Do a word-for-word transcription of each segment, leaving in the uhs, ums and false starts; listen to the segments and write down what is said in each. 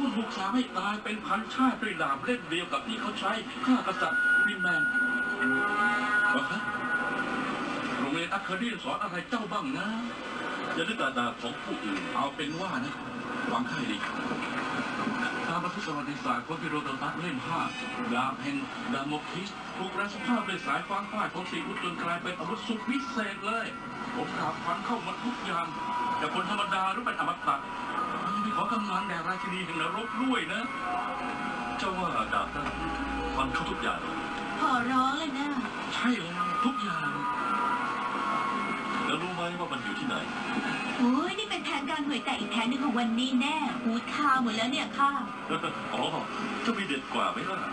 ต้องถูกสาปให้ตายเป็นพันชาติด้วยดาบเล่มเดียวกับที่เขาใช้ฆ่ากษัตริย์ริมแมนวะฮะโรงเรียนอะคาเดียนสอนอะไรเจ้าบ้างนะอย่าได้ด่าดาบของผู้อื่นเอาเป็นว่านะหวังให้ดีตามบันทึกประวัติศาสตร์ของฮิโรโตะเล่มห้าดาบแห่งดามอคลิสถูกแรงสภาพด้วยสายฟ้าฟาดของสีอุดจนกลายเป็นอาวุธสุดพิเศษเลยผมดาบฟันเข้ามาทุกอย่างแต่คนธรรมดาหรือเป็นอมตะยังมีขอกำลังแด่ราชินีแห่งนรกด้วยนะเจ้าว่าดาบนั้นฟันเข้าทุกอย่างขอร้องเลยนะใช่เลยทุกอย่างแล้วรู้ไหมว่ามันอยู่ที่ไหนโอ้ยนี่เป็นแผนการหน่วยแต่อีกแผนหนึ่งของวันนี้แน่หูคาหมดแล้วเนี่ยค่ะอ๋อจะมีเด็ดกว่าไหมล่ะ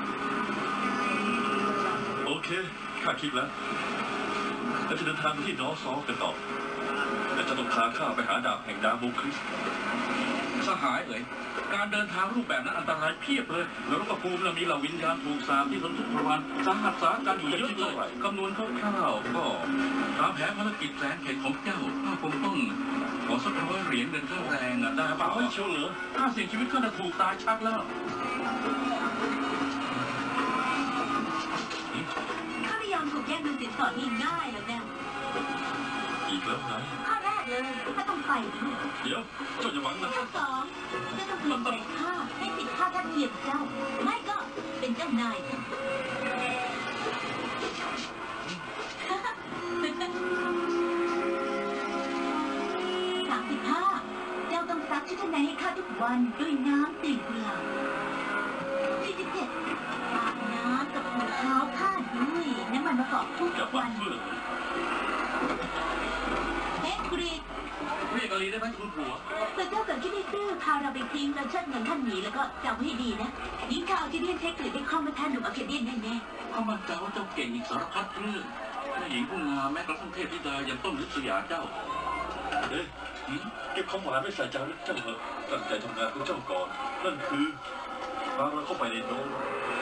โอเคข้าคิดแล้วแล้วจะเดินทางไปที่นอร์ซอฟกันต่อและจะต้องพาข้าไปหาดาบแห่งดาโมคลิสสหายเอ๋ยการเดินทางรูปแบบนั้นอันตรายเพียบเลยแล้วก็ภูมิเรามีเหล่าวิญญาณถูกสาปที่ทนทุกข์ทรมานสาหัสสากันอยู่เยอะเลยคำนวณคร่าวๆก็ตามแผนภารกิจแสนเข็ญของเจ้าข้าคงต้องขอสักร้อยเหรียญเงินค่าแรงอ่ะได้เปล่าไม่เชียวเหรอถ้าเสี่ยงชีวิตข้าจะถูกตายชักแล้วข้าไม่ยอมถูกแย่งเงินสินสอดง่ายๆหรอกนะอีกแล้วไงข้อแรกเลยข้าต้องไปเดี๋ยวเจ้าอย่าหวังนะข้อสองเจ้าต้องเปลี่ยนใจข้าให้สิทธิ์ข้าทัดเทียมเจ้าไม่ก็เป็นเจ้านายสามสิบห้าเจ้าต้องซักชุดชั้นในให้ข้าทุกวันด้วยน้ำกลิ่นกุหลาบสี่สิบเจ็ดอาบน้ำกับถูเท้าข้าด้วยน้ำมันมะกอกทุกวันเอ็กซ์กรีดเรียกอะไรได้ไหมคุณผัวแต่เจ้าเกิดขึ้นไม่ซื่อพาเราไปทิ้งแล้วเชิดเงินท่านหนีแล้วก็จำให้ดีนะยิ่งข่าวที่เรียนเทคนิคได้ข้อมาท่านหนุ่มอาเคเดียนแน่ๆเขามาเจ้าเจ้าเก่งอีกสารพัดเรื่องแม่หญิงผู้งามแม้กระทั่งเทพธิดายังต้องริษยาเจ้าเอ๊ะเก็บของหวานไม่ใส่จานเจ้าเหอะตั้งใจทำงานของเจ้าก่อนนั่นคือพาเราเข้าไปในโน้ต